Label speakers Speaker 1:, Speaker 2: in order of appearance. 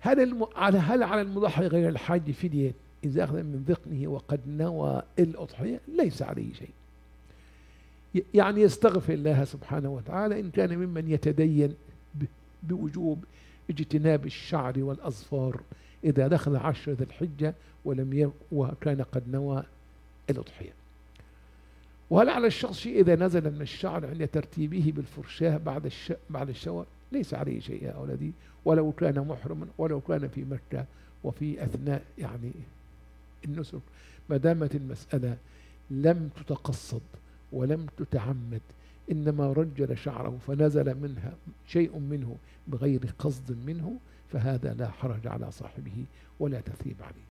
Speaker 1: هل على المضحي غير الحاج فدية إذا أخذ من ذقنه وقد نوى الأضحية؟ ليس عليه شيء. يعني يستغفر الله سبحانه وتعالى إن كان ممن يتدين بوجوب اجتناب الشعر والأظفار إذا دخل 10 ذي الحجة وكان قد نوى الأضحية. وهل على الشخص إذا نزل من الشعر عند ترتيبه بالفرشاة بعد الشاور؟ ليس عليه شيء يا أولادي، ولو كان محرما، ولو كان في مكة وفي أثناء يعني النسك، ما دامت المسألة لم تتقصد ولم تتعمد، إنما رجل شعره فنزل منها شيء منه بغير قصد منه، فهذا لا حرج على صاحبه ولا تثريب عليه.